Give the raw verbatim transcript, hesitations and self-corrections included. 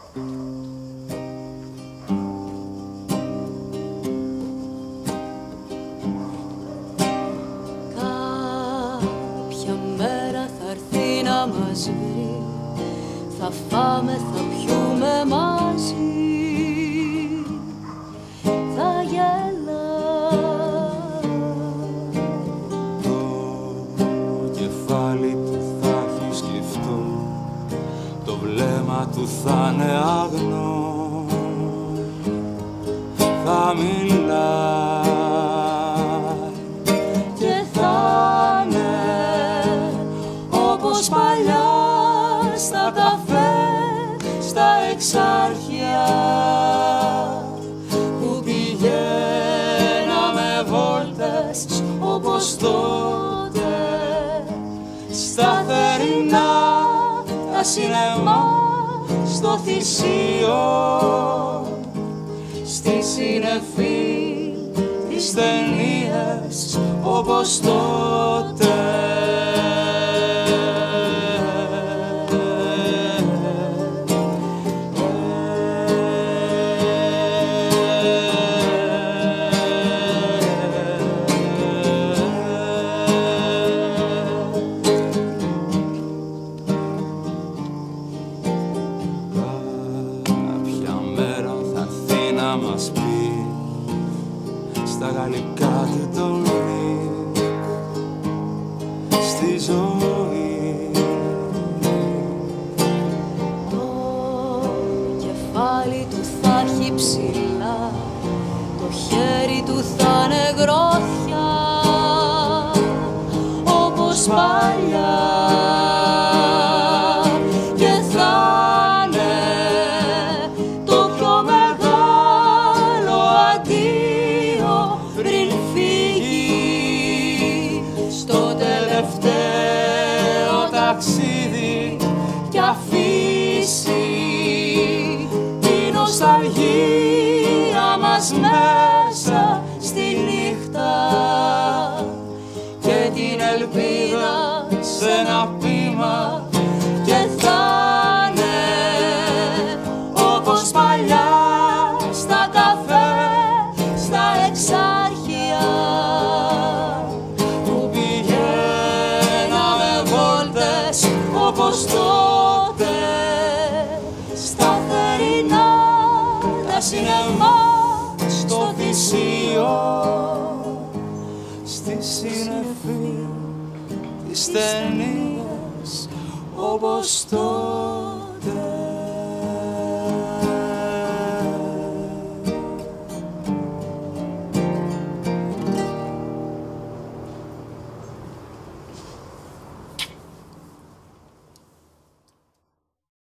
Κάποια μέρα θα έρθει να μας βρει, θα φάμε, θα πιούμε μαζί, θα γελά. Το κεφάλι του θα έχει σκεφτό, το βλέμμα του θα είναι άγνο, θα μιλάει και θα είναι όπως παλιά στα καφέ, στα εξάρχεια που πηγαίναμε βόλτες όπως τότε, σταθερινά τα σινεμά στο Θησίο, στη συννεφή τις ταινίες όπως τότε. Να μας πει στα γαλλικά του τον βρει στη ζωή. Το κεφάλι του θα έχει ψηλά, το χέρι του θα είναι γροθιά όπως παλιά, και θα πριν φύγει στο τελευταίο ταξίδι κι αφήσει την νοσταλγία μας μέσα στη νύχτα και την ελπίδα σε ένα πήμα, και θα είναι όπως παλιά στα καφέ, στα εξάρχεια που πηγαίναμε βόλτες όπως τότε, σταθερινά τα σινεμά στο Θησίο, στη συννεφή τις ταινίες όπως τότε.